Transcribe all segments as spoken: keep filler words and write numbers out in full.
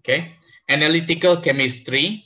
Okay, analytical chemistry.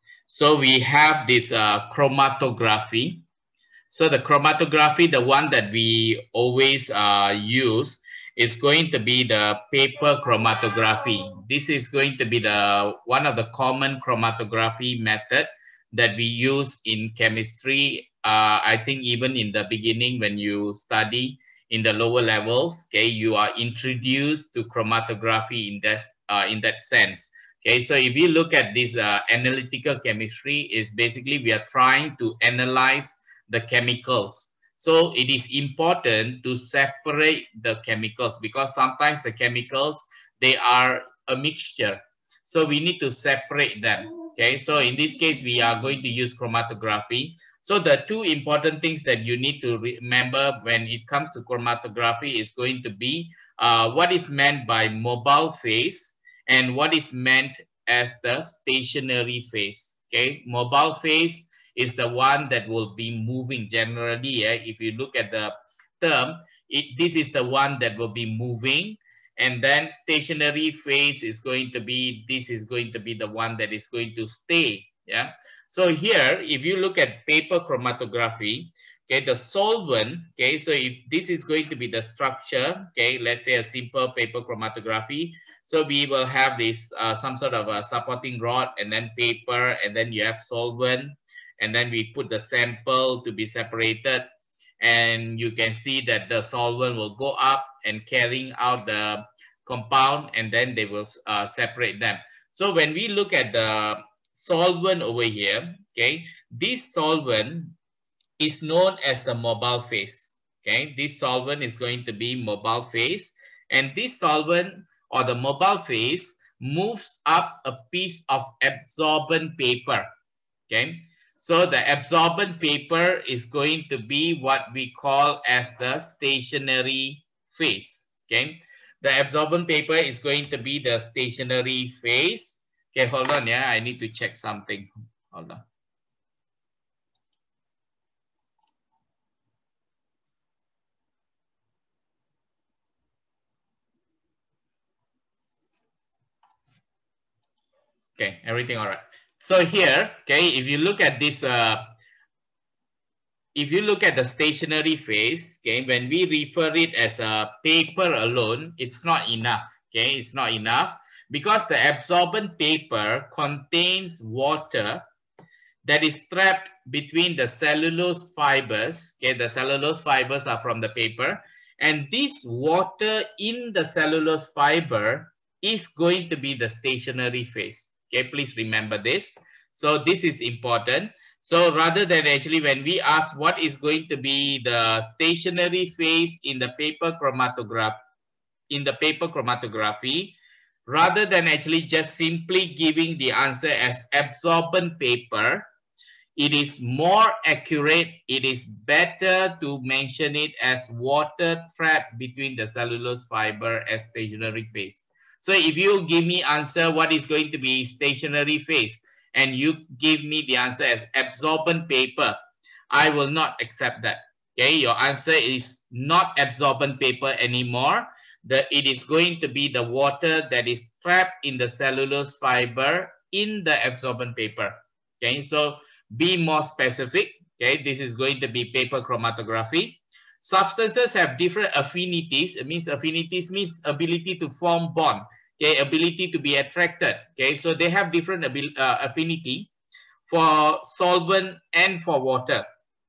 So we have this uh, chromatography. So the chromatography, the one that we always uh, use, is going to be the paper chromatography. This is going to be the one of the common chromatography method that we use in chemistry. Uh, I think even in the beginning when you study in the lower levels, okay, you are introduced to chromatography in that uh, in that sense. Okay, so if you look at this uh, analytical chemistry, is basically we are trying to analyze the chemicals. So it is important to separate the chemicals because sometimes the chemicals, they are a mixture. So we need to separate them. Okay, so in this case, we are going to use chromatography. So the two important things that you need to remember when it comes to chromatography is going to be uh, what is meant by mobile phase and what is meant as the stationary phase. Okay, mobile phase is the one that will be moving generally. Yeah? If you look at the term, it, this is the one that will be moving. And then stationary phase is going to be, this is going to be the one that is going to stay. Yeah. So here, if you look at paper chromatography, okay, the solvent, okay, so if this is going to be the structure, okay, let's say a simple paper chromatography. So we will have this, uh, some sort of a supporting rod and then paper, and then you have solvent, and then we put the sample to be separated, and you can see that the solvent will go up and carrying out the compound, and then they will uh, separate them. So when we look at the solvent over here, okay, this solvent is known as the mobile phase. Okay, this solvent is going to be mobile phase, and this solvent or the mobile phase moves up a piece of absorbent paper. Okay, so the absorbent paper is going to be what we call as the stationary phase. Okay, the absorbent paper is going to be the stationary phase. Okay, hold on. Yeah, I need to check something. Hold on. Okay, everything all right. So here, okay, if you look at this, uh, if you look at the stationary phase, okay, when we refer it as a paper alone, it's not enough. Okay, it's not enough because the absorbent paper contains water that is trapped between the cellulose fibers. Okay, the cellulose fibers are from the paper, and this water in the cellulose fiber is going to be the stationary phase. Okay, please remember this. So this is important. So rather than actually when we ask what is going to be the stationary phase in the paper chromatograph, in the paper chromatography, rather than actually just simply giving the answer as absorbent paper, it is more accurate, it is better to mention it as water trapped between the cellulose fiber as stationary phase. So if you give me answer what is going to be stationary phase and you give me the answer as absorbent paper, I will not accept that. Okay, your answer is not absorbent paper anymore. The, it is going to be the water that is trapped in the cellulose fiber in the absorbent paper. Okay, so be more specific. Okay, this is going to be paper chromatography. Substances have different affinities. It means affinities means ability to form bond. Okay, ability to be attracted. Okay, so they have different uh, affinity for solvent and for water.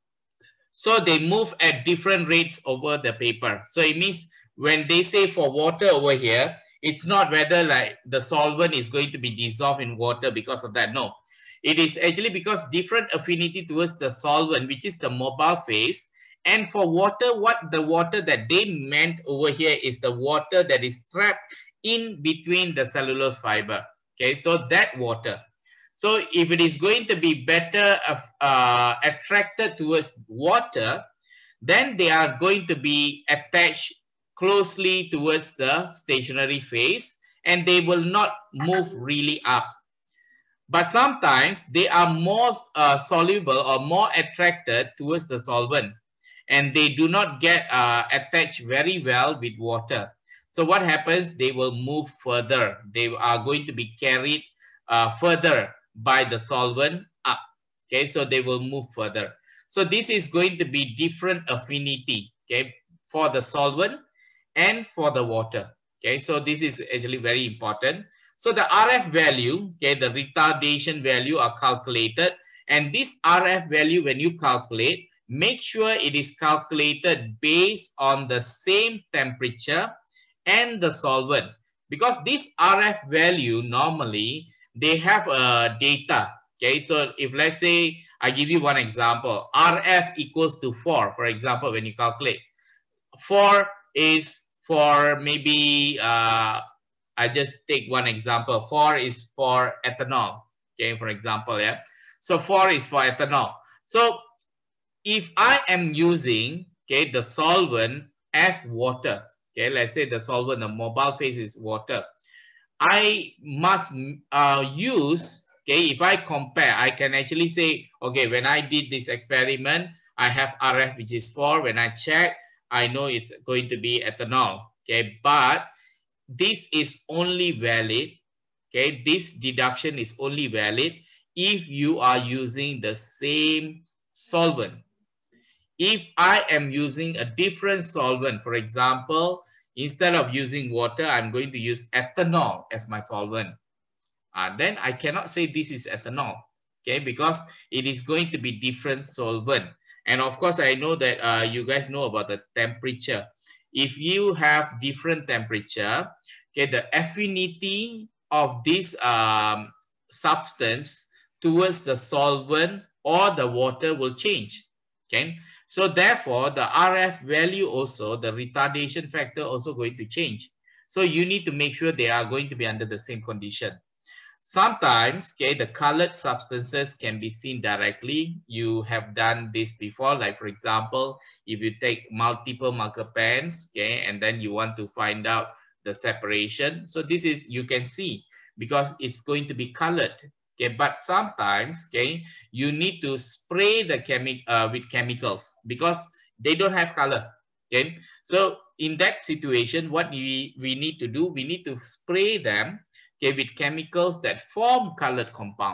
So they move at different rates over the paper. So it means when they say for water over here, it's not whether like the solvent is going to be dissolved in water because of that. No, it is actually because different affinity towards the solvent, which is the mobile phase. And for water, what the water that they meant over here is the water that is trapped in between the cellulose fiber. Okay, so that water. So if it is going to be better uh, attracted towards water, then they are going to be attached closely towards the stationary phase and they will not move really up. But sometimes they are more uh, soluble or more attracted towards the solvent and they do not get uh, attached very well with water. So what happens? They will move further. They are going to be carried uh, further by the solvent up. Okay, so they will move further. So this is going to be different affinity, okay, for the solvent and for the water. Okay, so this is actually very important. So the R F value, okay, the retardation value are calculated, and this R F value, when you calculate, make sure it is calculated based on the same temperature and the solvent, because this R F value normally they have a uh, data. Okay, so if let's say I give you one example, R F equals to four, for example, when you calculate, four is for maybe uh, I just take one example. Four is for ethanol. Okay, for example, yeah. So four is for ethanol. So if I am using, okay, the solvent as water, okay, let's say the solvent, the mobile phase is water, I must uh, use, okay, if I compare, I can actually say, okay, when I did this experiment, I have R F which is four. When I check, I know it's going to be ethanol, okay, but this is only valid, okay, this deduction is only valid if you are using the same solvent. If I am using a different solvent, for example, instead of using water, I'm going to use ethanol as my solvent. Uh, then I cannot say this is ethanol, okay, because it is going to be different solvent. And of course, I know that uh, you guys know about the temperature. If you have different temperature, okay, the affinity of this um, substance towards the solvent or the water will change, okay. So therefore, the R F value also, the retardation factor also going to change. So you need to make sure they are going to be under the same condition. Sometimes, okay, the colored substances can be seen directly. You have done this before, like for example, if you take multiple marker pens, okay, and then you want to find out the separation. So this is, you can see, because it's going to be colored. Okay, but sometimes, okay, you need to spray the chemi uh, with chemicals because they don't have color. Okay, so in that situation, what we, we need to do, we need to spray them, okay, with chemicals that form colored compound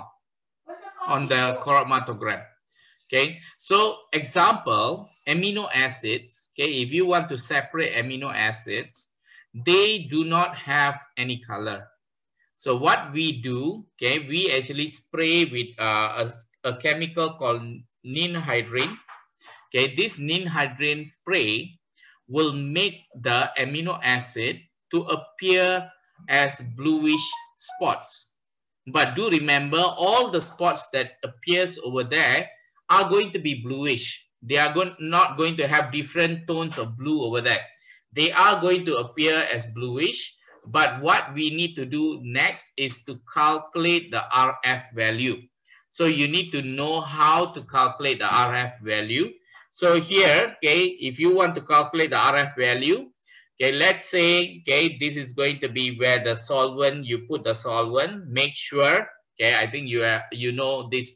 on the chromatogram. Okay, so example, amino acids. Okay, if you want to separate amino acids, they do not have any color. So what we do, okay, we actually spray with uh, a, a chemical called ninhydrin. Okay, this ninhydrin spray will make the amino acid to appear as bluish spots. But do remember, all the spots that appears over there are going to be bluish. They are going, not going to have different tones of blue over there. They are going to appear as bluish. But what we need to do next is to calculate the R F value. So you need to know how to calculate the R F value. So here, okay, if you want to calculate the R F value, okay, let's say, okay, this is going to be where the solvent, you put the solvent, make sure, okay, I think you are, you know this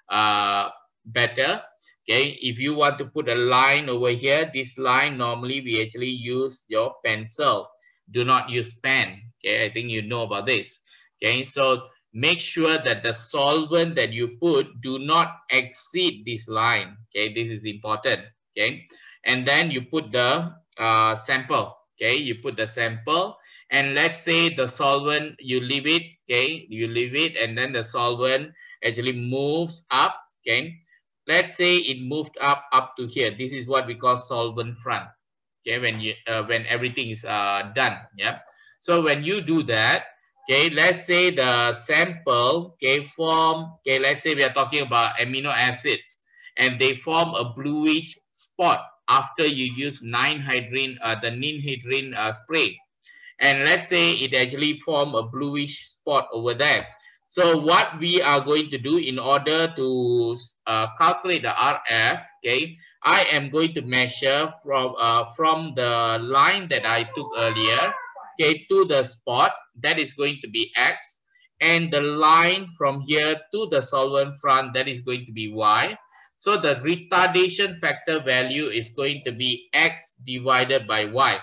uh, better. Okay, if you want to put a line over here, this line, normally we actually use your pencil. Do not use pen. Okay, I think you know about this. Okay, so make sure that the solvent that you put do not exceed this line. Okay, this is important. Okay, and then you put the uh, sample. Okay, you put the sample, and let's say the solvent, you leave it. Okay, you leave it, and then the solvent actually moves up. Okay, let's say it moved up up to here. This is what we call solvent front. Okay, when you uh, when everything is uh, done, yeah. So when you do that, okay, let's say the sample, okay, form, okay, let's say we are talking about amino acids, and they form a bluish spot after you use ninhydrin, uh, the ninhydrin uh, spray, and let's say it actually form a bluish spot over there. So what we are going to do in order to uh, calculate the R F, okay, I am going to measure from uh, from the line that I took earlier, okay, to the spot, that is going to be X, and the line from here to the solvent front, that is going to be Y. So the retardation factor value is going to be X divided by Y.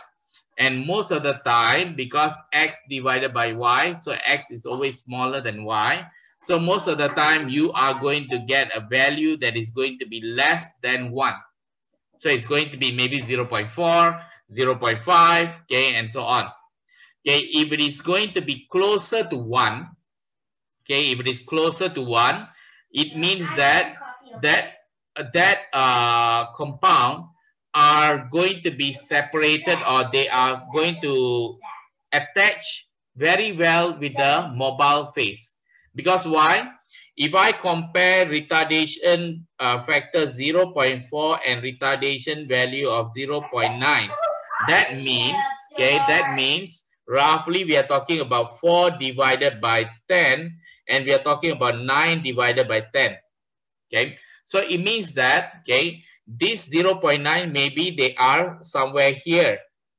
And most of the time, because x divided by y, so x is always smaller than y. So most of the time, you are going to get a value that is going to be less than one. So it's going to be maybe zero point four, zero point five, okay, and so on. Okay, if it is going to be closer to one, okay, if it is closer to one, it means that that that uh, compound are going to be separated, or they are going to attach very well with the mobile phase. Because why? If I compare retardation uh, factor zero point four and retardation value of zero point nine, that means, okay, that means roughly we are talking about four divided by ten, and we are talking about nine divided by ten. Okay, so it means that, okay, this zero point nine, maybe they are somewhere here.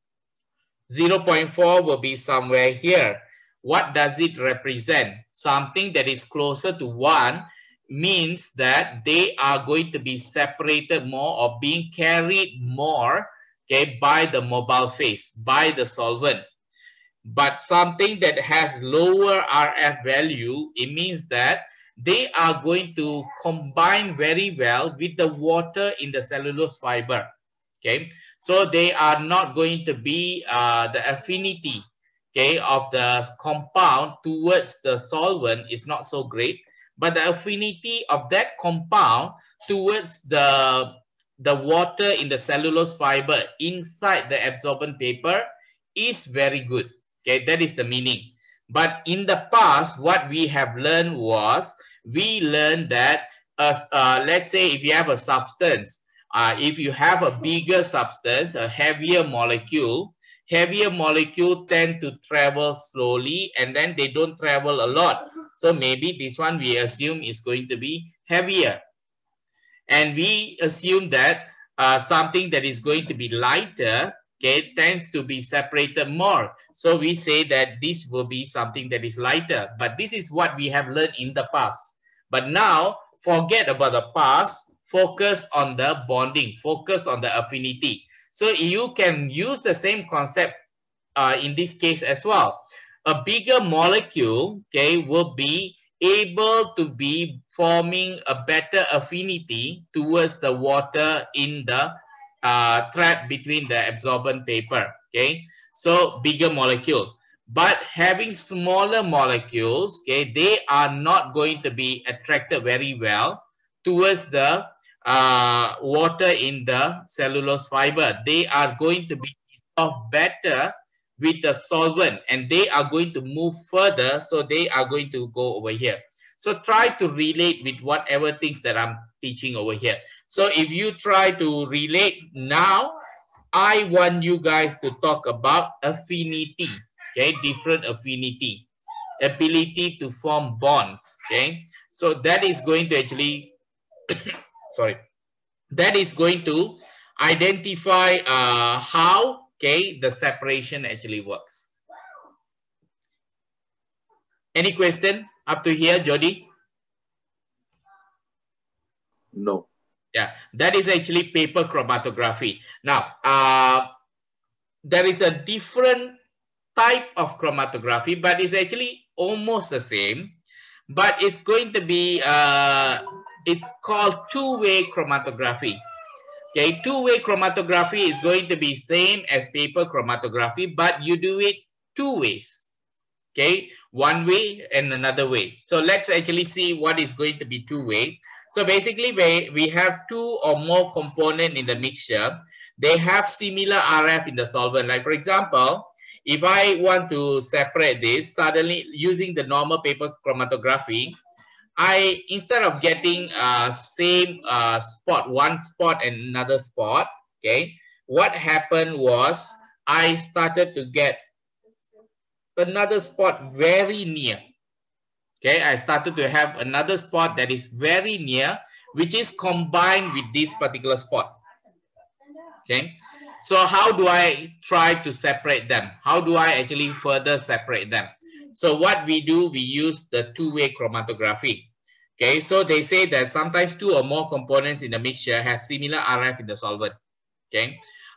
zero point four will be somewhere here. What does it represent? Something that is closer to one means that they are going to be separated more or being carried more, okay, by the mobile phase, by the solvent. But something that has lower R F value, it means that they are going to combine very well with the water in the cellulose fiber. Okay, so they are not going to be uh, the affinity, okay, of the compound towards the solvent is not so great, but the affinity of that compound towards the the water in the cellulose fiber inside the absorbent paper is very good. Okay, that is the meaning. But in the past, what we have learned was, we learned that as uh, let's say if you have a substance, uh, if you have a bigger substance, a heavier molecule, heavier molecule tend to travel slowly, and then they don't travel a lot. So maybe this one we assume is going to be heavier. And we assume that uh, something that is going to be lighter, okay, tends to be separated more. So we say that this will be something that is lighter. But this is what we have learned in the past. But now, forget about the past, focus on the bonding, focus on the affinity. So you can use the same concept uh, in this case as well. A bigger molecule, okay, will be able to be forming a better affinity towards the water in the uh, trap between the absorbent paper. Okay, so bigger molecule. But having smaller molecules, okay, they are not going to be attracted very well towards the uh, water in the cellulose fiber. They are going to be dissolved better with the solvent, and they are going to move further, so they are going to go over here. So try to relate with whatever things that I'm teaching over here. So if you try to relate now, I want you guys to talk about affinity, okay, different affinity, ability to form bonds, okay. So that is going to actually, sorry, that is going to identify uh, how, okay, the separation actually works. Any question up to here, Jody? No. Yeah, that is actually paper chromatography. Now, uh, there is a different type of chromatography, but it's actually almost the same. But it's going to be, uh, it's called two-way chromatography. Okay, two-way chromatography is going to be same as paper chromatography, but you do it two ways. Okay, one way and another way. So let's actually see what is going to be two-way. So basically, we, we have two or more components in the mixture. They have similar R F in the solvent. Like for example, if I want to separate this, suddenly using the normal paper chromatography, I, instead of getting uh, same uh, spot, one spot and another spot, okay, what happened was I started to get another spot very near. Okay, I started to have another spot that is very near, which is combined with this particular spot. Okay, so how do I try to separate them? How do I actually further separate them? So what we do, we use the two-way chromatography. Okay, so they say that sometimes two or more components in the mixture have similar R F in the solvent. Okay,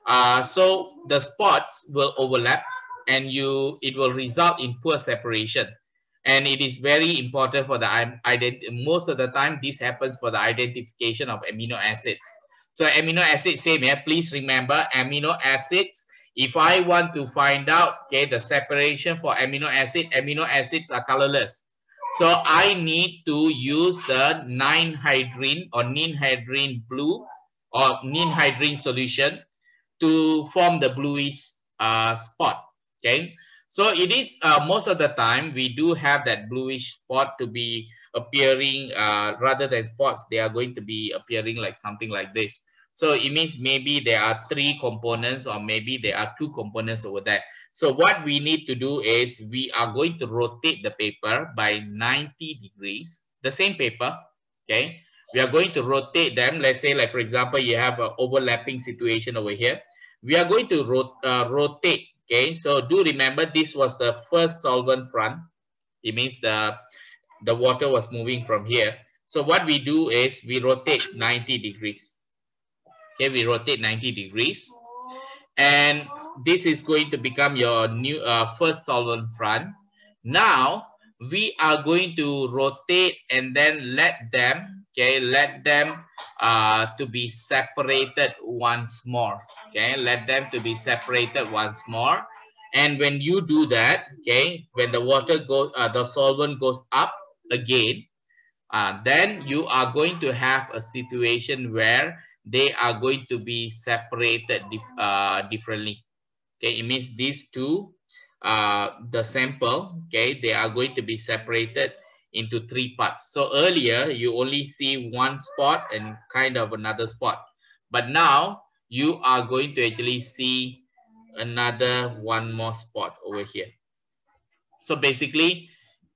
Uh, so the spots will overlap and you it will result in poor separation. And it is very important for the ident most of the time this happens for the identification of amino acids. So amino acids, same here. Please remember amino acids. If I want to find out, okay, the separation for amino acid, amino acids are colorless. So I need to use the ninhydrine or ninhydrine blue or ninhydrine solution to form the bluish uh, spot. Okay, so it is uh, most of the time we do have that bluish spot to be appearing uh, rather than spots. They are going to be appearing like something like this. So it means maybe there are three components or maybe there are two components over there. So what we need to do is we are going to rotate the paper by ninety degrees, the same paper. Okay, we are going to rotate them. Let's say, like for example, you have an overlapping situation over here. We are going to rot uh, rotate. Okay, so do remember this was the first solvent front. It means the the water was moving from here. So what we do is we rotate ninety degrees. Okay, we rotate ninety degrees, and this is going to become your new uh, first solvent front. Now we are going to rotate and then let them, okay, let them uh, to be separated once more. Okay, let them to be separated once more. And when you do that, okay, when the water goes, uh, the solvent goes up again, uh, then you are going to have a situation where they are going to be separated dif uh, differently. Okay, it means these two, uh, the sample, okay, they are going to be separated into three parts. So earlier, you only see one spot and kind of another spot. But now, you are going to actually see another one more spot over here. So basically,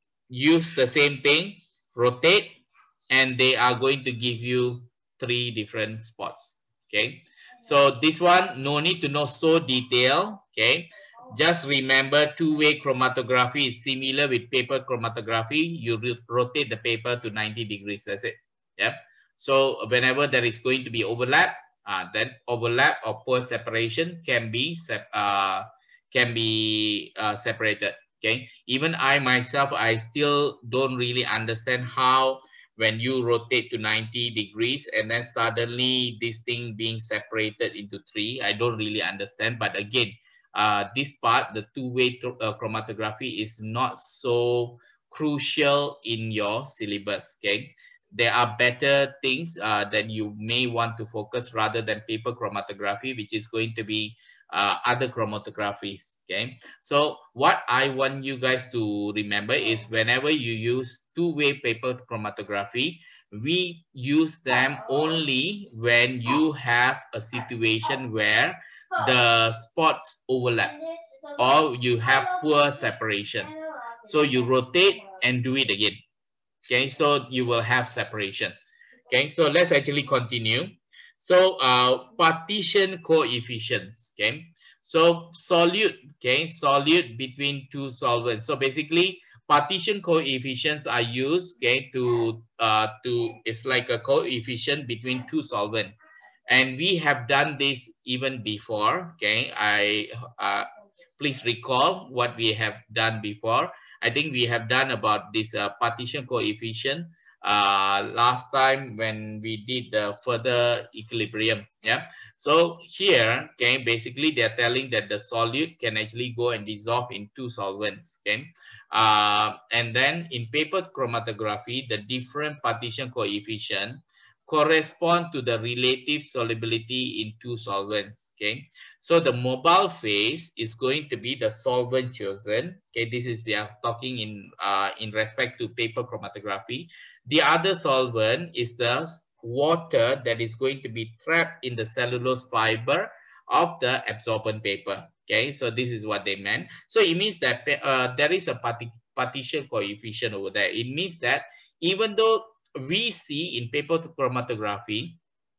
use the same thing, rotate, and they are going to give you three different spots. Okay, so this one no need to know so detail. Okay, just remember two-way chromatography is similar with paper chromatography. You rotate the paper to ninety degrees. That's it. Yeah, so whenever there is going to be overlap, uh, then overlap or poor separation can be sep uh, can be uh, separated. Okay, even I myself, I still don't really understand how when you rotate to ninety degrees and then suddenly this thing being separated into three. I don't really understand. But again, uh, this part, the two-way uh, chromatography is not so crucial in your syllabus. Okay, there are better things uh, that you may want to focus rather than paper chromatography, which is going to be uh, other chromatographies. Okay, so what I want you guys to remember is whenever you use two-way paper chromatography, we use them only when you have a situation where the spots overlap or you have poor separation. So you rotate and do it again. Okay, so you will have separation. Okay, so let's actually continue. So uh, partition coefficients. Okay, so solute. Okay, solute between two solvents. So basically, partition coefficients are used. Okay, to uh, to it's like a coefficient between two solvents, and we have done this even before. Okay, I uh, please recall what we have done before. I think we have done about this uh, partition coefficient uh, last time when we did the further equilibrium. Yeah. So here, okay, basically they're telling that the solute can actually go and dissolve in two solvents. Okay. Uh, and then in paper chromatography, the different partition coefficient correspond to the relative solubility in two solvents. Okay, so the mobile phase is going to be the solvent chosen. Okay, this is we are talking in uh, in respect to paper chromatography. The other solvent is the water that is going to be trapped in the cellulose fiber of the absorbent paper. Okay, so this is what they meant. So it means that uh, there is a parti partition coefficient over there. It means that even though we see in paper chromatography,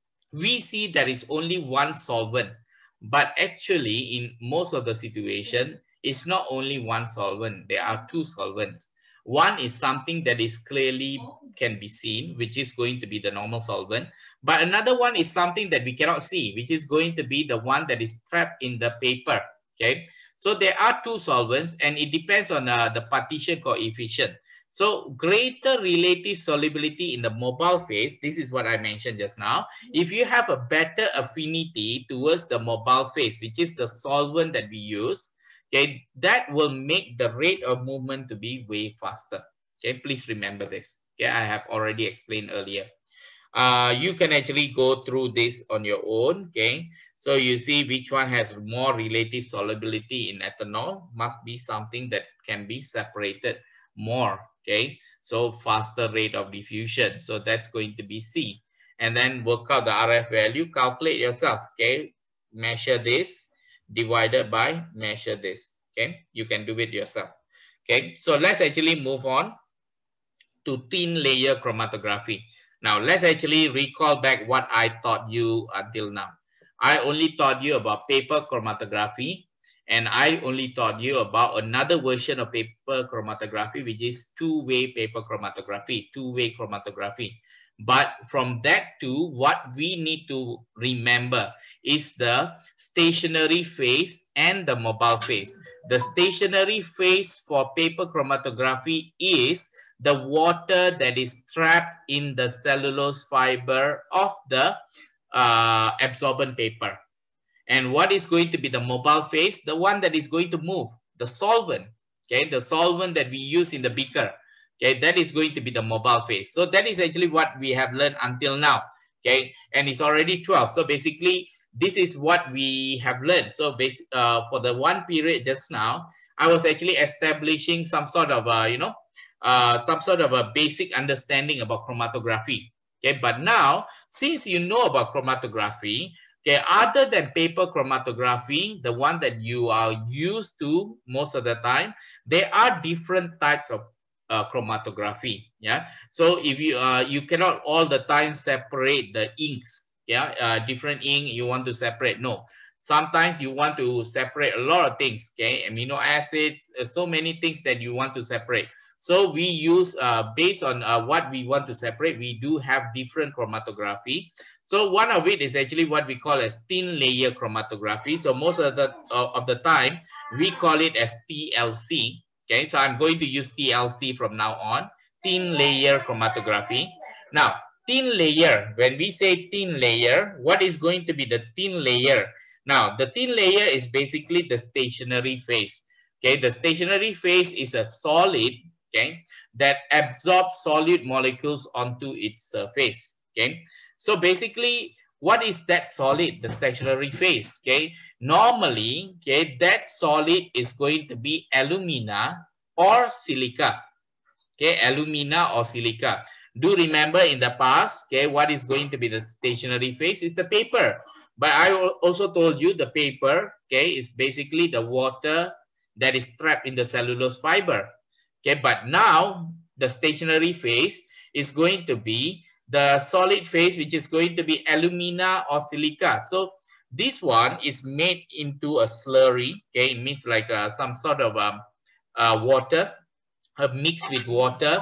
we see there is only one solvent, but actually in most of the situation, it's not only one solvent, there are two solvents. One is something that is clearly can be seen, which is going to be the normal solvent. But another one is something that we cannot see, which is going to be the one that is trapped in the paper. Okay, so there are two solvents, and it depends on uh, the partition coefficient. So greater relative solubility in the mobile phase, this is what I mentioned just now. If you have a better affinity towards the mobile phase, which is the solvent that we use, okay, that will make the rate of movement to be way faster. Okay, please remember this. Okay, I have already explained earlier. Uh, you can actually go through this on your own. Okay, so you see which one has more relative solubility in ethanol. Must be something that can be separated more. Okay, so faster rate of diffusion. So that's going to be C. And then work out the R F value, calculate yourself. Okay, measure this, divided by measure this. Okay, you can do it yourself. Okay, so let's actually move on to thin layer chromatography. Now, let's actually recall back what I taught you until now. I only taught you about paper chromatography, and I only taught you about another version of paper chromatography, which is two-way paper chromatography, two-way chromatography. But from that to what we need to remember is the stationary phase and the mobile phase. The stationary phase for paper chromatography is the water that is trapped in the cellulose fiber of the uh, absorbent paper. And what is going to be the mobile phase? The one that is going to move, the solvent, okay, the solvent that we use in the beaker, okay, that is going to be the mobile phase. So that is actually what we have learned until now, okay, and it's already twelve. So basically, this is what we have learned. So basic, uh, for the one period just now, I was actually establishing some sort of, uh, you know, uh, some sort of a basic understanding about chromatography. Okay, but now, since you know about chromatography, okay, other than paper chromatography, the one that you are used to most of the time, there are different types of uh, chromatography. Yeah, so if you uh, you cannot all the time separate the inks. Yeah, uh, different ink you want to separate. No, sometimes you want to separate a lot of things. Okay, amino acids, uh, so many things that you want to separate. So we use, uh, based on uh, what we want to separate, we do have different chromatography. So one of it is actually what we call as thin layer chromatography. So most of the, uh, of the time, we call it as T L C. Okay, so I'm going to use T L C from now on, thin layer chromatography. Now, thin layer, when we say thin layer, what is going to be the thin layer? Now, the thin layer is basically the stationary phase. Okay, the stationary phase is a solid, okay, that absorbs solid molecules onto its surface. Okay, so basically, what is that solid, the stationary phase? Okay, normally, okay, that solid is going to be alumina or silica. Okay, alumina or silica. Do remember in the past, okay, what is going to be the stationary phase is the paper. But I also told you the paper, okay, is basically the water that is trapped in the cellulose fiber. Okay, but now the stationary phase is going to be the solid phase, which is going to be alumina or silica. So this one is made into a slurry. Okay, it means like uh, some sort of um, uh, water, uh, mixed with water,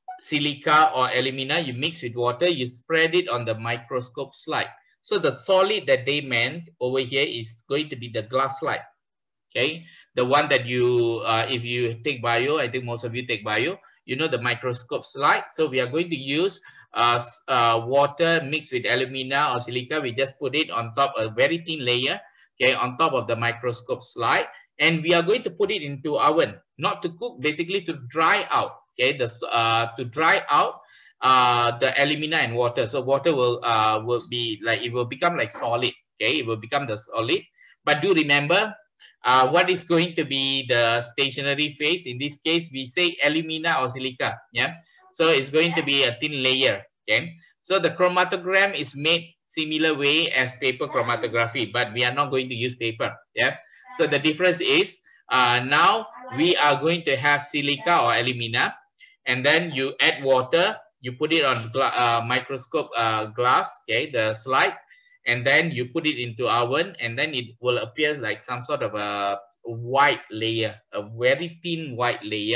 silica or alumina. You mix with water, you spread it on the microscope slide. So the solid that they meant over here is going to be the glass slide. Okay, the one that you, uh, if you take bio, I think most of you take bio, you know the microscope slide. So we are going to use uh, uh, water mixed with alumina or silica. We just put it on top, a very thin layer, okay, on top of the microscope slide. And we are going to put it into oven, not to cook, basically to dry out, okay, the, uh, to dry out uh, the alumina and water. So water will, uh, will be like, it will become like solid, okay, it will become the solid. But do remember, Uh, what is going to be the stationary phase? In this case, we say alumina or silica. Yeah, so it's going to be a thin layer. Okay, so the chromatogram is made similar way as paper chromatography, but we are not going to use paper. Yeah, so the difference is uh, now we are going to have silica or alumina, and then you add water, you put it on uh, microscope uh, glass. Okay, the slide. And then you put it into oven, and then it will appear like some sort of a white layer, a very thin white layer.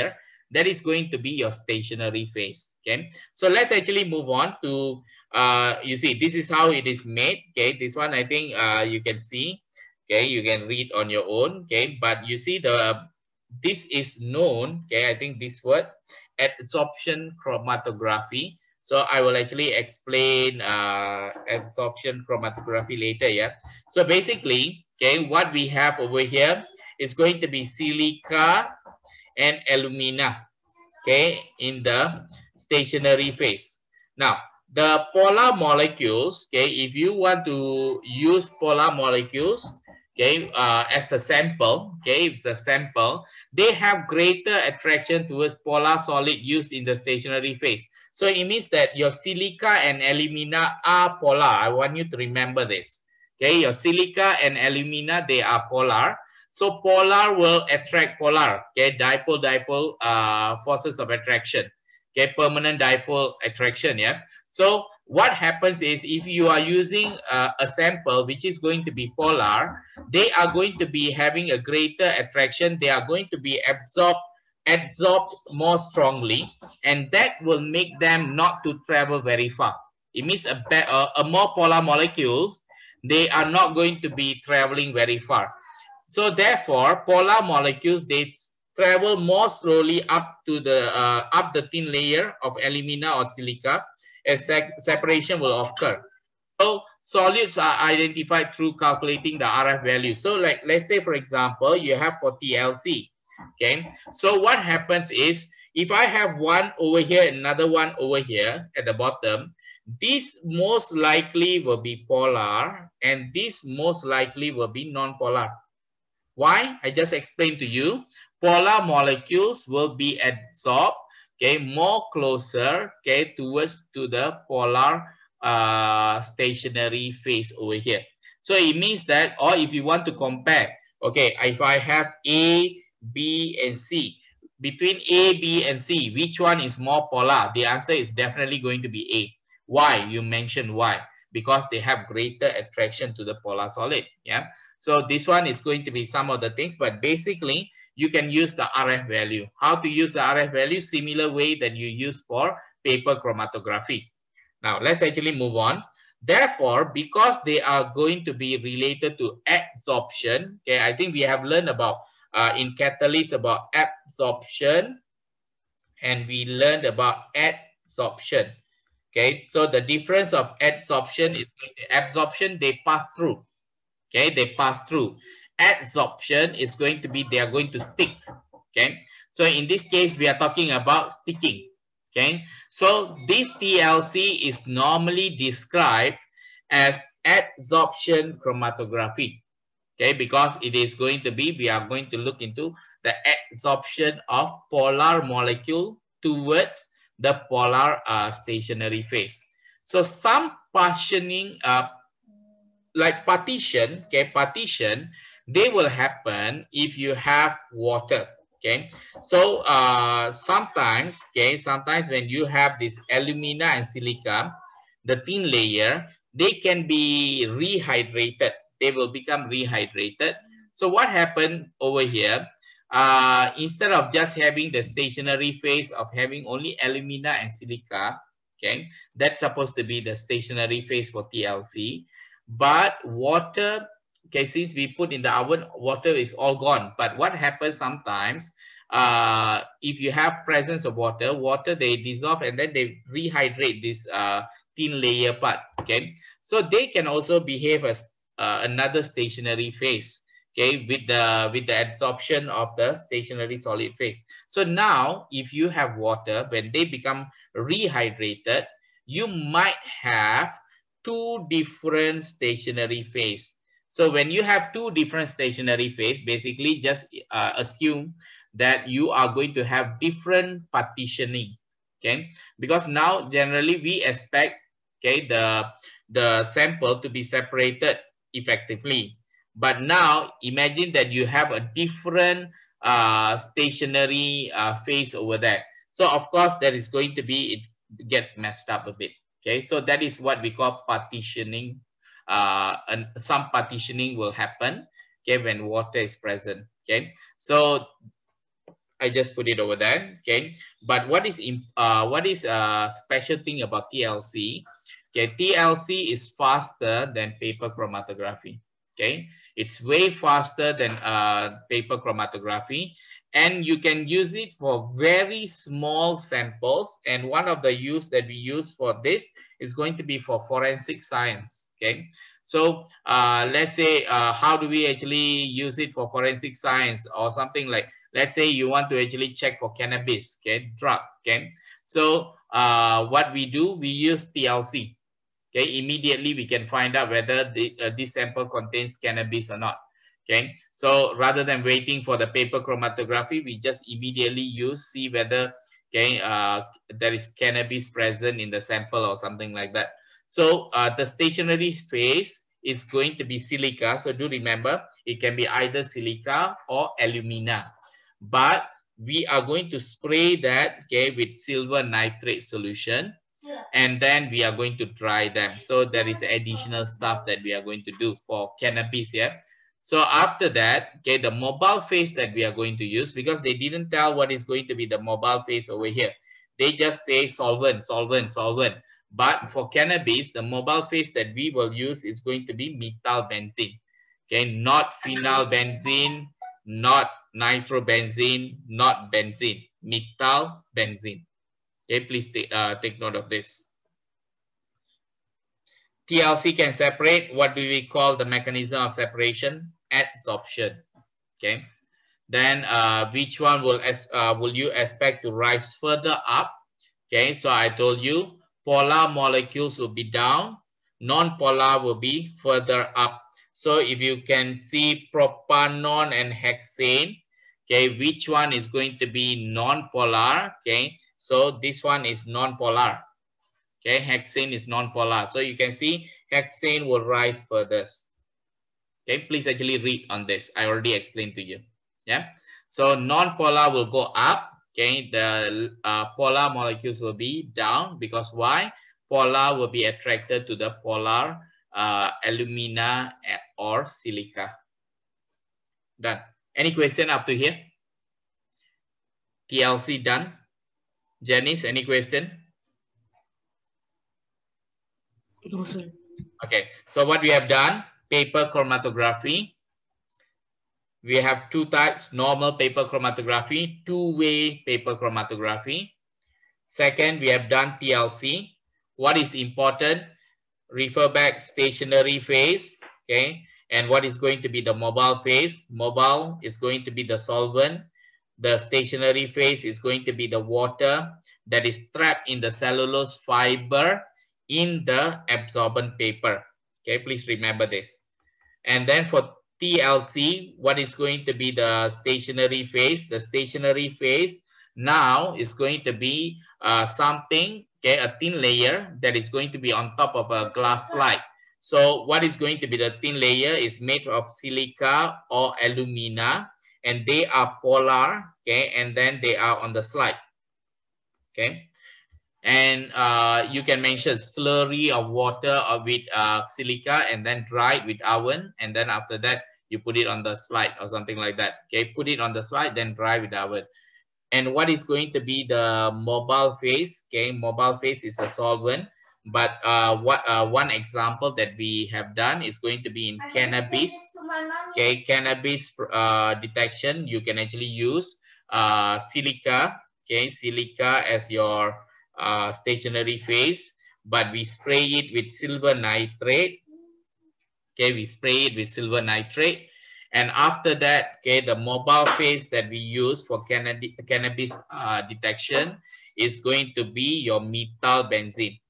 that is going to be your stationary phase. Okay, so let's actually move on to uh you see this is how it is made. Okay, this one I think uh you can see. Okay, you can read on your own. Okay, but you see the this is known. Okay, I think this word adsorption chromatography. So I will actually explain uh adsorption chromatography later. Yeah, so basically, okay, what we have over here is going to be silica and alumina, okay, in the stationary phase. Now, the polar molecules, okay, if you want to use polar molecules, okay, uh, as a sample, okay, the sample, they have greater attraction towards polar solid used in the stationary phase. So it means that your silica and alumina are polar. I want you to remember this. Okay, your silica and alumina, they are polar. So polar will attract polar, okay, dipole dipole uh, forces of attraction, okay, permanent dipole attraction, yeah. So what happens is if you are using uh, a sample which is going to be polar, they are going to be having a greater attraction. They are going to be absorbed absorbed more strongly, and that will make them not to travel very far. It means a, a, a more polar molecules, they are not going to be traveling very far. So therefore, polar molecules, they travel more slowly up to the uh, up the thin layer of alumina or silica, as separation will occur. So solutes are identified through calculating the R F value. So like let's say for example, you have for T L C. Okay. So what happens is if I have one over here, another one over here at the bottom, this most likely will be polar and this most likely will be non-polar. Why? I just explained to you. Polar molecules will be adsorbed, okay, more closer, okay, towards to the polar uh, stationary phase over here. So it means that, or if you want to compare, okay, if I have A, B, and C, between A, B, and C, which one is more polar? The answer is definitely going to be A. Why? You mentioned why. Because they have greater attraction to the polar solid. Yeah. So this one is going to be some of the things, but basically you can use the R F value. How to use the R F value? Similar way that you use for paper chromatography. Now let's actually move on. Therefore, because they are going to be related to adsorption, okay, I think we have learned about uh, in catalyst about absorption, and we learned about adsorption. Okay, so the difference of adsorption is absorption, they pass through. Okay, they pass through. Adsorption is going to be they are going to stick. Okay, so in this case we are talking about sticking. Okay, so this T L C is normally described as adsorption chromatography. Okay, because it is going to be we are going to look into the adsorption of polar molecule towards the polar uh, stationary phase. So some partitioning uh, like partition, okay, partition, they will happen if you have water, okay. So uh, sometimes, okay, sometimes when you have this alumina and silica, the thin layer, they can be rehydrated. They will become rehydrated. So what happened over here? Uh, instead of just having the stationary phase of having only alumina and silica, okay, that's supposed to be the stationary phase for T L C. But water, okay, since we put in the oven, water is all gone. But what happens sometimes, uh, if you have presence of water, water, they dissolve and then they rehydrate this uh, thin layer part, okay? So they can also behave as uh, another stationary phase, okay, with the, with the adsorption of the stationary solid phase. So now, if you have water, when they become rehydrated, you might have two different stationary phase. So when you have two different stationary phase, basically just uh, assume that you are going to have different partitioning, okay? Because now generally we expect, okay, the, the sample to be separated effectively. But now imagine that you have a different uh, stationary uh, phase over there. So of course that is going to be, it gets messed up a bit. Okay, so that is what we call partitioning. Uh, and some partitioning will happen, okay, when water is present. Okay, so I just put it over there. Okay, but what is uh what is a special thing about T L C? Okay, T L C is faster than paper chromatography. Okay, it's way faster than uh paper chromatography, and you can use it for very small samples. And one of the use that we use for this is going to be for forensic science. Okay, so uh, let's say uh, how do we actually use it for forensic science, or something like, let's say you want to actually check for cannabis, okay, drug. Okay, so uh, what we do, we use T L C. Okay, immediately we can find out whether the, uh, this sample contains cannabis or not. Okay, so rather than waiting for the paper chromatography, we just immediately use, see whether, okay, uh, there is cannabis present in the sample or something like that. So uh, the stationary phase is going to be silica. So do remember, it can be either silica or alumina, but we are going to spray that, okay, with silver nitrate solution. And then we are going to dry them. So there is additional stuff that we are going to do for cannabis. Yeah. So after that, okay, the mobile phase that we are going to use, because they didn't tell what is going to be the mobile phase over here. They just say solvent, solvent, solvent. But for cannabis, the mobile phase that we will use is going to be methylbenzene. Okay, not phenylbenzene, not nitrobenzene, not benzene, methylbenzene. Okay, please take, uh, take note of this. T L C can separate. What do we call the mechanism of separation? Adsorption. Okay. Then uh, which one will uh, will you expect to rise further up? Okay. So I told you polar molecules will be down. Non-polar will be further up. So if you can see propanol and hexane, okay, which one is going to be non-polar? Okay. So this one is non-polar. Okay, hexane is non-polar. So you can see hexane will rise further. Okay, please actually read on this. I already explained to you. Yeah. So non-polar will go up. Okay, the uh, polar molecules will be down, because why? Polar will be attracted to the polar uh, alumina or silica. Done. Any question up to here? T L C done. Janice, any question? No, sir. Okay, so what we have done, paper chromatography. We have two types, normal paper chromatography, two-way paper chromatography. Second, we have done T L C. What is important? Refer back stationary phase, okay? And what is going to be the mobile phase? Mobile is going to be the solvent. The stationary phase is going to be the water that is trapped in the cellulose fiber in the absorbent paper. Okay, please remember this. And then for T L C, what is going to be the stationary phase? The stationary phase now is going to be uh, something, okay, a thin layer that is going to be on top of a glass slide. So what is going to be the thin layer is made of silica or alumina, and they are polar, okay, and then they are on the slide, okay. And uh, you can mention slurry of water or with uh, silica, and then dry it with oven, and then after that you put it on the slide or something like that. Okay, put it on the slide, then dry with oven. And what is going to be the mobile phase? Okay, mobile phase is a solvent. But uh, what uh, one example that we have done is going to be in cannabis. Okay, cannabis uh, detection, you can actually use uh, silica. Okay, silica as your uh, stationary phase, but we spray it with silver nitrate. Okay, we spray it with silver nitrate. And after that, okay, the mobile phase that we use for cannabis uh, detection is going to be your methylbenzene.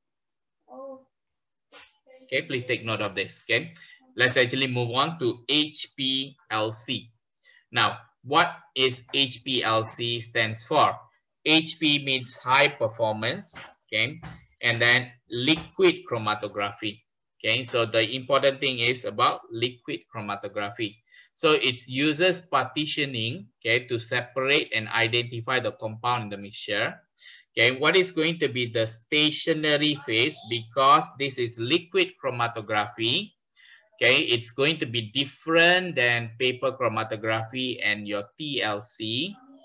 Okay, please take note of this. Okay, let's actually move on to H P L C. Now, what is H P L C stands for? H P means high performance, okay, and then liquid chromatography. Okay, so the important thing is about liquid chromatography. So it uses partitioning, okay, to separate and identify the compound in the mixture. Okay, what is going to be the stationary phase? Because this is liquid chromatography, okay, it's going to be different than paper chromatography and your T L C.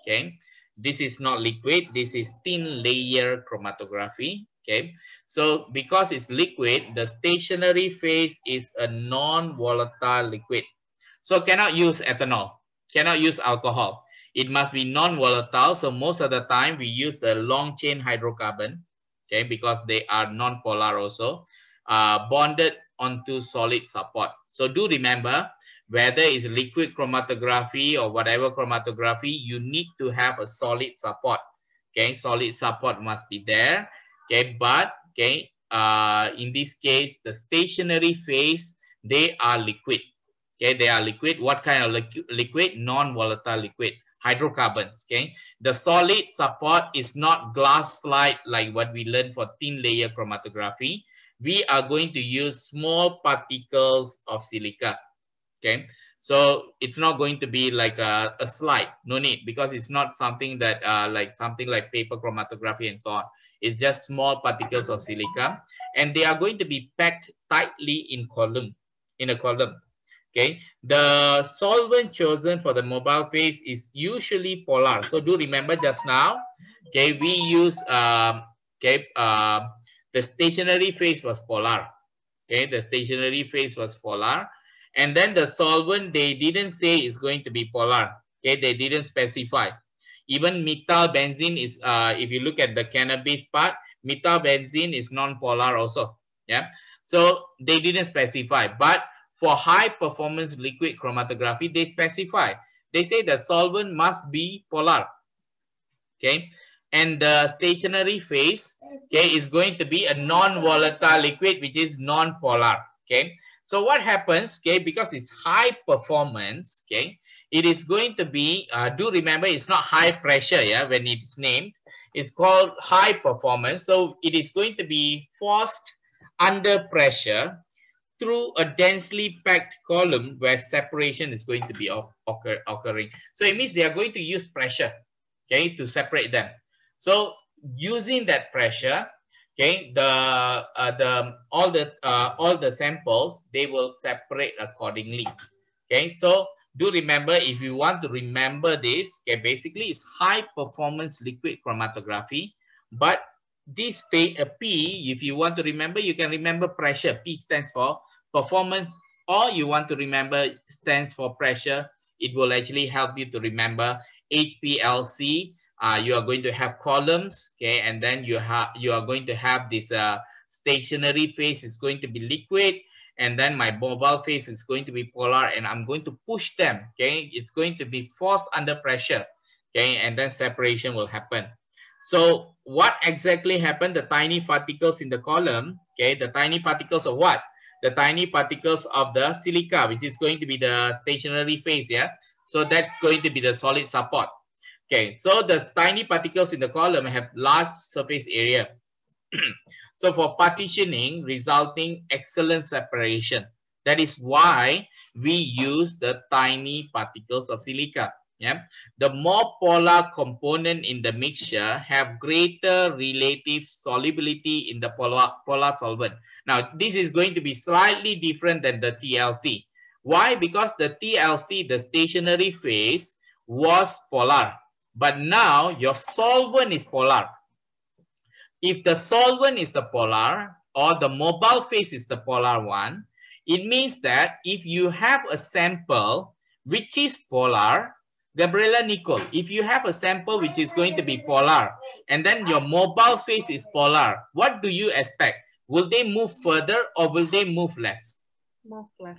Okay, this is not liquid. This is thin layer chromatography. Okay, so because it's liquid, the stationary phase is a non-volatile liquid. So cannot use ethanol, cannot use alcohol. It must be non-volatile. So most of the time we use a long chain hydrocarbon, okay, because they are non-polar also, uh, bonded onto solid support. So do remember, whether it's liquid chromatography or whatever chromatography, you need to have a solid support. Okay, solid support must be there. Okay, but okay, uh, in this case, the stationary phase, they are liquid. Okay, they are liquid. What kind of liqu liquid? Non-volatile liquid, hydrocarbons. Okay, the solid support is not glass slide like what we learned for thin layer chromatography. We are going to use small particles of silica. Okay, so it's not going to be like a, a slide, no need, because it's not something that uh, like something like paper chromatography and so on. It's just small particles of silica, and they are going to be packed tightly in column, in a column. Okay, the solvent chosen for the mobile phase is usually polar. So do remember just now, okay, we use um, okay, uh, the stationary phase was polar. Okay, the stationary phase was polar. And then the solvent, they didn't say is going to be polar. Okay, they didn't specify. Even methyl benzene is, uh, if you look at the cannabis part, methyl benzene is non-polar also. Yeah, so they didn't specify. But for high performance liquid chromatography, they specify. They say the solvent must be polar. Okay, and the stationary phase, okay, is going to be a non-volatile liquid, which is non-polar. Okay, so what happens, okay, because it's high performance, okay, it is going to be, uh, do remember, it's not high pressure, yeah, when it's named, it's called high performance. So it is going to be forced under pressure through a densely packed column where separation is going to be occur, occurring. So it means they are going to use pressure, okay, to separate them. So using that pressure, okay, the uh, the all the uh, all the samples, they will separate accordingly. Okay, so do remember, if you want to remember this, okay, basically it's high performance liquid chromatography. But this P, uh, P, if you want to remember, you can remember pressure. P stands for performance, or you want to remember stands for pressure. It will actually help you to remember H P L C. Uh, you are going to have columns, okay, and then you have you are going to have this uh, stationary phase is going to be liquid, and then my mobile phase is going to be polar, and I'm going to push them. Okay, it's going to be forced under pressure. Okay, and then separation will happen. So what exactly happened? The tiny particles in the column. Okay, the tiny particles of what? The tiny particles of the silica, which is going to be the stationary phase. Yeah, so that's going to be the solid support. Okay, so the tiny particles in the column have large surface area. So for partitioning, resulting excellent separation. That is why we use the tiny particles of silica. Yeah, the more polar component in the mixture have greater relative solubility in the polar, polar solvent. Now, this is going to be slightly different than the T L C. Why? Because the T L C, the stationary phase, was polar. But now your solvent is polar. If the solvent is the polar, or the mobile phase is the polar one, it means that if you have a sample which is polar, Gabriela Nicole, if you have a sample which is going to be polar, and then your mobile phase is polar, what do you expect? Will they move further or will they move less? Move less.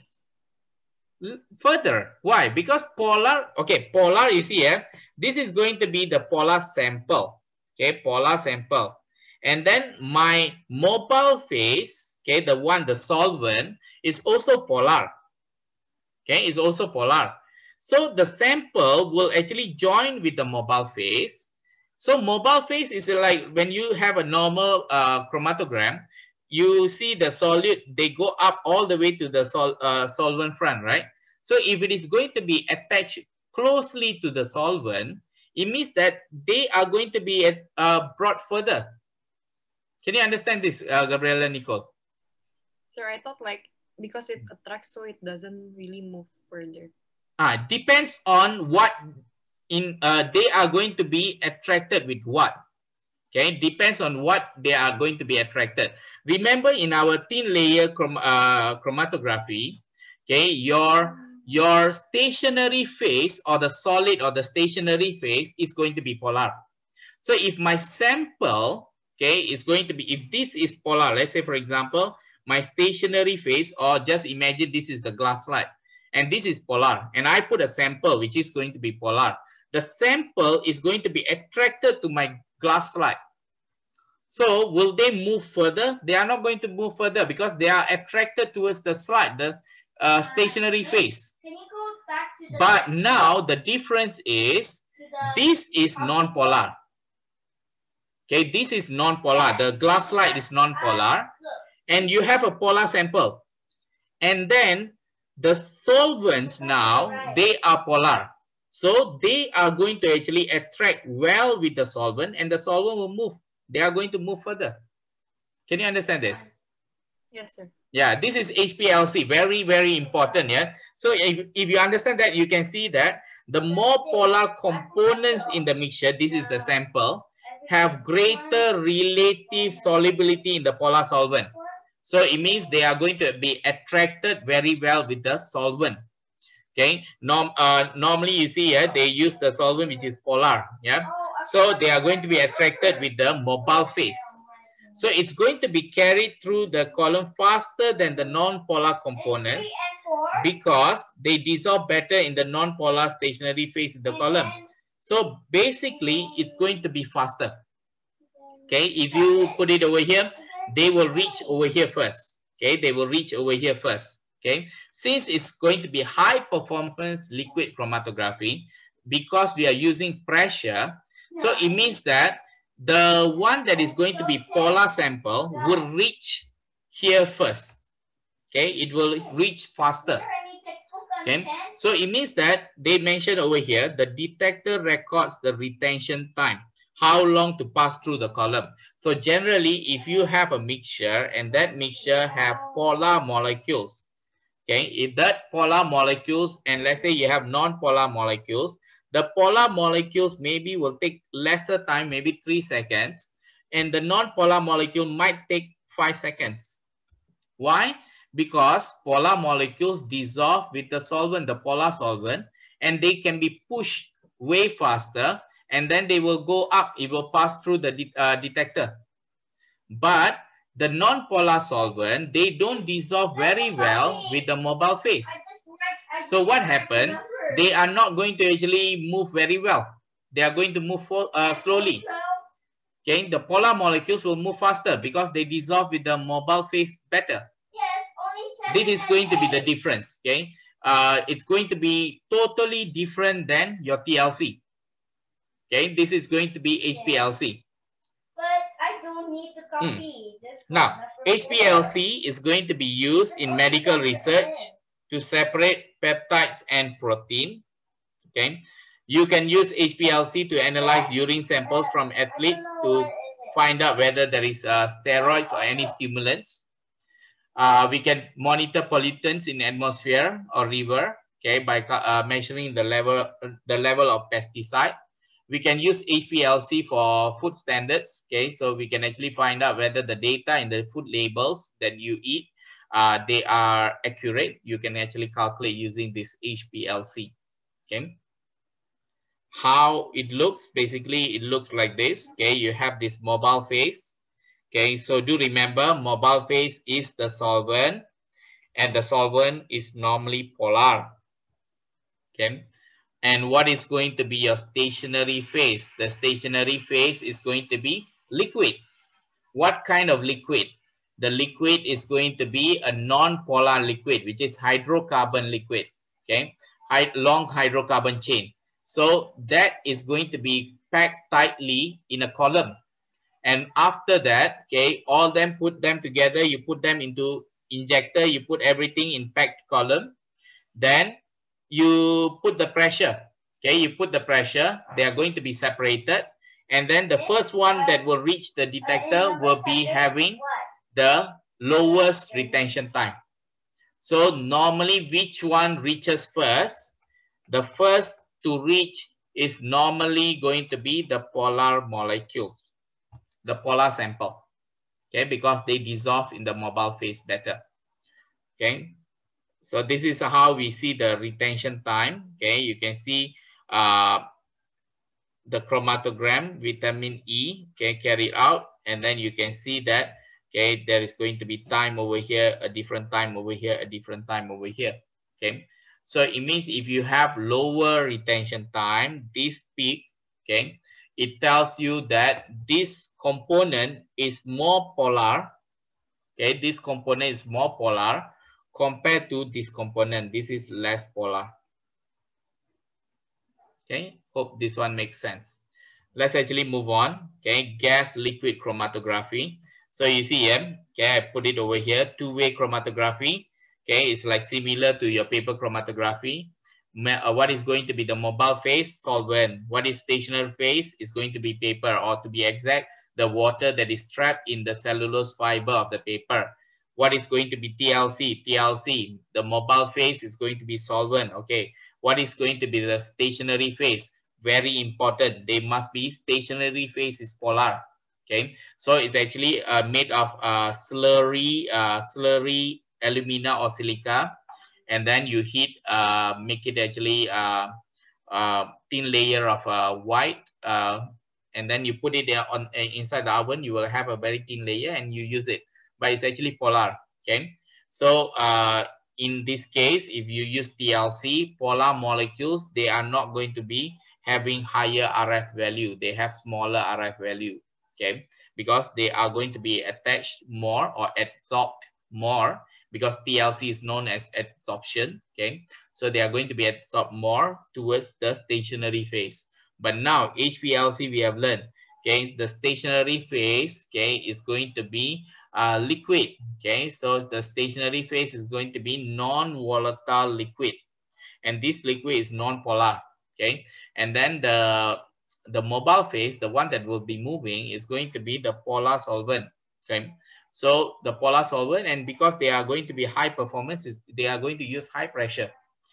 Further. Why? Because polar, okay, polar, you see here, this is going to be the polar sample. Okay, polar sample. And then my mobile phase, okay, the one, the solvent, is also polar. Okay, is also polar. So the sample will actually join with the mobile phase. So mobile phase is like when you have a normal uh, chromatogram, you see the solute, they go up all the way to the sol uh, solvent front, right? So if it is going to be attached closely to the solvent, it means that they are going to be uh, brought further. Can you understand this, uh, Gabriela Nicole? Sir, I thought like because it attracts, so it doesn't really move further. Ah, depends on what in uh, they are going to be attracted with what? Okay, depends on what they are going to be attracted. Remember, in our thin layer chrom uh, chromatography, okay, your your stationary phase or the solid or the stationary phase is going to be polar. So if my sample, okay, is going to be, if this is polar, let's say for example, my stationary phase, or just imagine this is the glass slide and this is polar, and I put a sample which is going to be polar. The sample is going to be attracted to my glass slide. So will they move further? They are not going to move further because they are attracted towards the slide, the uh, stationary phase. Can you go back to the But now the difference is this is non-polar. Okay, this is non-polar. The glass slide is non-polar, and you have a polar sample. And then the solvents now, they are polar. So they are going to actually attract well with the solvent, and the solvent will move. They are going to move further. Can you understand this? Yes, sir. Yeah, this is H P L C. Very, very important. Yeah. So if, if you understand that, you can see that the more polar components in the mixture, this is the sample, have greater relative solubility in the polar solvent. So it means they are going to be attracted very well with the solvent. Okay. Norm, uh, normally you see here, yeah, they use the solvent which is polar. Yeah. So they are going to be attracted with the mobile phase. So it's going to be carried through the column faster than the non-polar components because they dissolve better in the non-polar stationary phase of the column. So basically, it's going to be faster. Okay, if you put it over here, they will reach over here first. Okay, they will reach over here first. Okay, since it's going to be high performance liquid chromatography, because we are using pressure, so it means that the one that is going to be polar sample will reach here first. Okay, it will reach faster. Okay, so it means that they mentioned over here, the detector records the retention time, how long to pass through the column. So generally, if you have a mixture and that mixture have polar molecules, okay, if that polar molecules, and let's say you have non-polar molecules, the polar molecules maybe will take lesser time, maybe three seconds, and the non-polar molecule might take five seconds. Why? Because polar molecules dissolve with the solvent, the polar solvent, and they can be pushed way faster, and then they will go up, it will pass through the de uh, detector. But the non-polar solvent, they don't dissolve very well with the mobile phase. So what happened? They are not going to actually move very well. They are going to move for, uh, slowly. Okay, the polar molecules will move faster because they dissolve with the mobile phase better. Yes, only seven. This is going to be the difference. Okay, uh, it's going to be totally different than your T L C. Okay, this is going to be H P L C. But I don't need to copy Hmm. this. Now, H P L C is going to be used in medical research to separate peptides and protein. Okay, you can use H P L C to analyze urine samples from athletes to find out whether there is uh, steroids or any stimulants. Uh, we can monitor pollutants in atmosphere or river, okay, by uh, measuring the level the level of pesticide. We can use H P L C for food standards, okay, so we can actually find out whether the data in the food labels that you eat, uh, they are accurate. You can actually calculate using this H P L C, okay. How it looks, basically it looks like this, okay. You have this mobile phase, okay, so do remember mobile phase is the solvent, and the solvent is normally polar, okay. And what is going to be your stationary phase? The stationary phase is going to be liquid. What kind of liquid? The liquid is going to be a non-polar liquid, which is hydrocarbon liquid, okay? Long hydrocarbon chain. So that is going to be packed tightly in a column. And after that, okay, all them, put them together, you put them into injector, you put everything in packed column. Then you put the pressure, okay, you put the pressure, they are going to be separated, and then the first one that will reach the detector will be having the lowest retention time. So normally which one reaches first? The first to reach is normally going to be the polar molecules, the polar sample, okay, because they dissolve in the mobile phase better, okay. So this is how we see the retention time, okay. You can see uh, the chromatogram, vitamin E, okay, carried out, and then you can see that, okay, there is going to be time over here, a different time over here, a different time over here, okay. So it means if you have lower retention time, this peak, okay, it tells you that this component is more polar, okay, this component is more polar compared to this component. This is less polar. Okay, hope this one makes sense. Let's actually move on. Okay, gas liquid chromatography. So you see here, okay, I put it over here, two-way chromatography. Okay, it's like similar to your paper chromatography. What is going to be the mobile phase? Solvent. What is stationary phase? Is going to be paper, or to be exact, the water that is trapped in the cellulose fiber of the paper. What is going to be T L C? T L C, the mobile phase is going to be solvent. Okay. What is going to be the stationary phase? Very important. They must be stationary phase is polar. Okay. So it's actually uh, made of uh, slurry, uh, slurry alumina or silica. And then you heat, uh, make it actually uh, uh, thin layer of uh, white. Uh, and then you put it there on uh, inside the oven. You will have a very thin layer and you use it. But it's actually polar. Okay. So uh, in this case, if you use T L C, polar molecules, they are not going to be having higher R F value. They have smaller R F value, okay? Because they are going to be attached more or absorbed more, because T L C is known as adsorption, okay? So they are going to be absorbed more towards the stationary phase. But now H P L C we have learned, okay? The stationary phase, okay, is going to be Uh, liquid, okay, so the stationary phase is going to be non-volatile liquid, and this liquid is non-polar, okay, and then the the mobile phase, the one that will be moving, is going to be the polar solvent, okay. So the polar solvent, and because they are going to be high performance, they are going to use high pressure.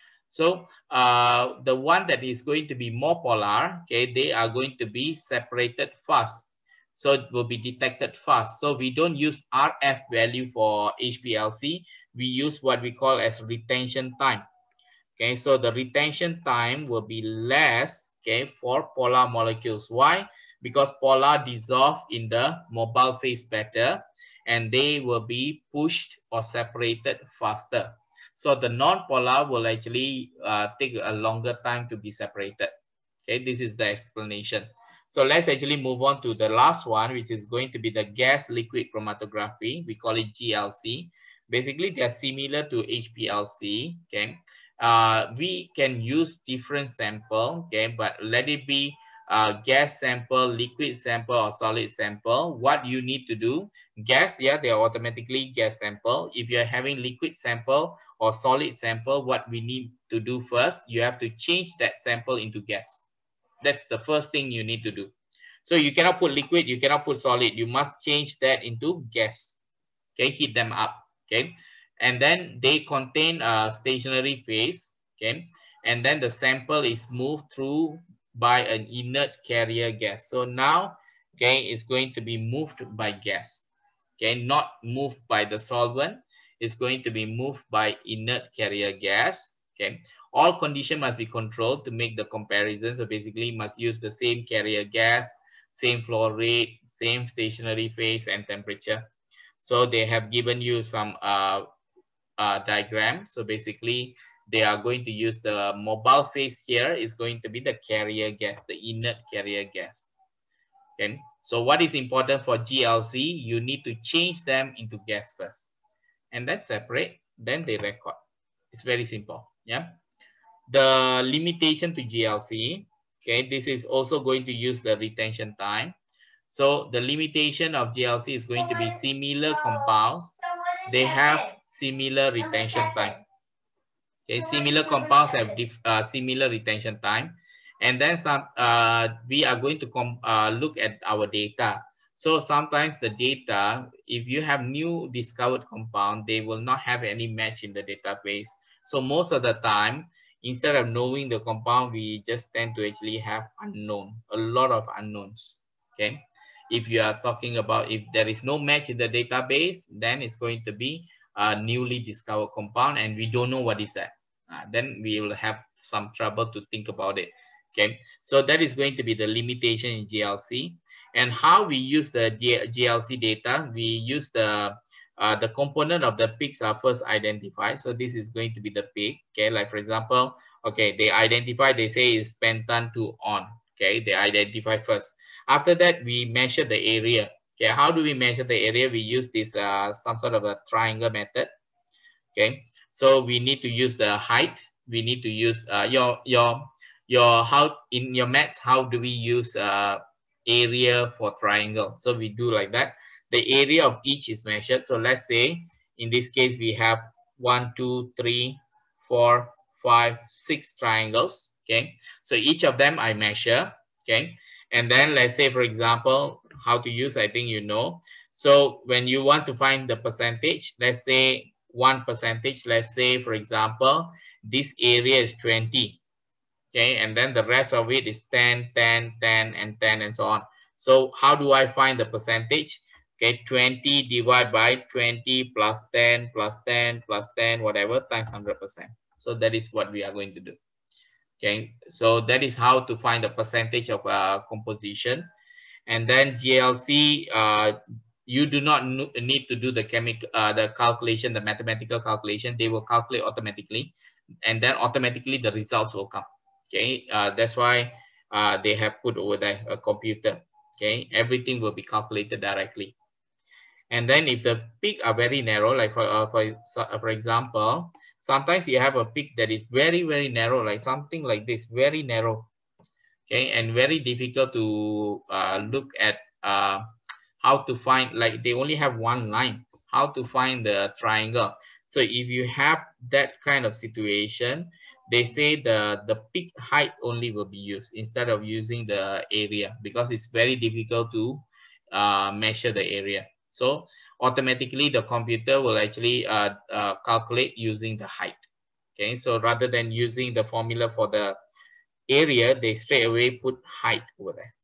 So uh, the one that is going to be more polar, okay, they are going to be separated fast. So it will be detected fast. So we don't use R F value for H P L C. We use what we call as retention time. Okay, so the retention time will be less, okay, for polar molecules. Why? Because polar dissolve in the mobile phase better, and they will be pushed or separated faster. So the non-polar will actually uh, take a longer time to be separated. Okay, this is the explanation. So let's actually move on to the last one, which is going to be the gas liquid chromatography. We call it G L C. Basically, they are similar to H P L C. Okay, uh, we can use different sample. Okay, but let it be uh, gas sample, liquid sample, or solid sample. What you need to do, gas, yeah, they are automatically gas sample. If you're having liquid sample or solid sample, what we need to do first, you have to change that sample into gas. That's the first thing you need to do. So you cannot put liquid, you cannot put solid. You must change that into gas. Okay, heat them up. Okay, and then they contain a stationary phase. Okay, and then the sample is moved through by an inert carrier gas. So now, okay, it's going to be moved by gas. Okay, not moved by the solvent. It's going to be moved by inert carrier gas. Okay. All conditions must be controlled to make the comparison. So basically, you must use the same carrier gas, same flow rate, same stationary phase and temperature. So they have given you some uh, uh, diagram. So basically, they are going to use the mobile phase here is going to be the carrier gas, the inert carrier gas. Okay. So what is important for G L C? You need to change them into gas first, and then separate. Then they record. It's very simple. Yeah. The limitation to G L C, okay, this is also going to use the retention time. So the limitation of G L C is going so to be similar so, compounds. So they have it? Similar retention time. Okay, so similar compounds have diff, uh, similar retention time. And then some, uh, we are going to com uh, look at our data. So sometimes the data, if you have new discovered compound, they will not have any match in the database. So most of the time, instead of knowing the compound, we just tend to actually have unknown, a lot of unknowns. Okay. If you are talking about if there is no match in the database, then it's going to be a newly discovered compound and we don't know what is that. Uh, then we will have some trouble to think about it. Okay, so that is going to be the limitation in G L C. And how we use the G L C data, we use the uh, the component of the peaks are first identified. So this is going to be the peak. Okay, like for example, okay, they identify, they say is pentan two on. Okay, they identify first. After that, we measure the area. Okay, how do we measure the area? We use this uh, some sort of a triangle method. Okay, so we need to use the height. We need to use uh, your your your how in your maths. How do we use uh, area for triangle? So we do like that. The area of each is measured. So let's say in this case we have one, two, three, four, five, six triangles. Okay, so each of them I measure. Okay, and then let's say, for example, how to use, I think you know. So when you want to find the percentage, let's say one percentage, let's say, for example, this area is twenty. Okay, and then the rest of it is ten, ten, ten, and ten, and so on. So how do I find the percentage? Okay, twenty divided by twenty plus ten plus ten plus ten, whatever, times one hundred percent. So that is what we are going to do. Okay, so that is how to find the percentage of uh, composition. And then G L C, uh, you do not need to do the chemical, uh, the calculation, the mathematical calculation. They will calculate automatically, and then automatically the results will come. Okay, uh, that's why uh, they have put over there a computer. Okay, everything will be calculated directly. And then if the peak are very narrow, like for uh, for for example, sometimes you have a peak that is very very narrow, like something like this, very narrow. Okay, and very difficult to uh, look at uh, how to find, like they only have one line, how to find the triangle. So if you have that kind of situation, they say the, the peak height only will be used instead of using the area, because it's very difficult to uh, measure the area. So automatically the computer will actually uh, uh, calculate using the height. Okay, so rather than using the formula for the area, they straight away put height over there.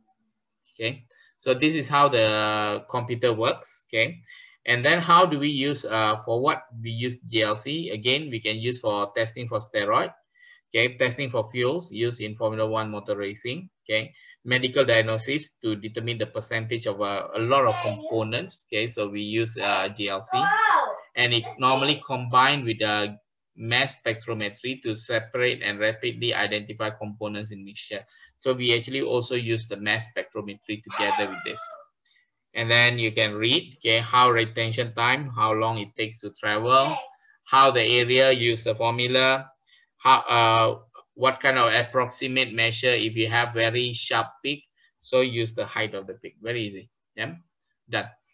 Okay, so this is how the computer works. Okay, and then how do we use uh, for what we use G L C? Again, we can use for testing for steroid. Okay, testing for fuels used in Formula One motor racing. Okay, medical diagnosis to determine the percentage of uh, a lot of components. Okay, so we use uh, G L C, and it normally combined with the mass spectrometry to separate and rapidly identify components in mixture. So we actually also use the mass spectrometry together with this. And then you can read, okay, how retention time, how long it takes to travel, how the area, use the formula, how uh, what kind of approximate measure if you have very sharp peak. So use the height of the peak. Very easy. Yeah, done.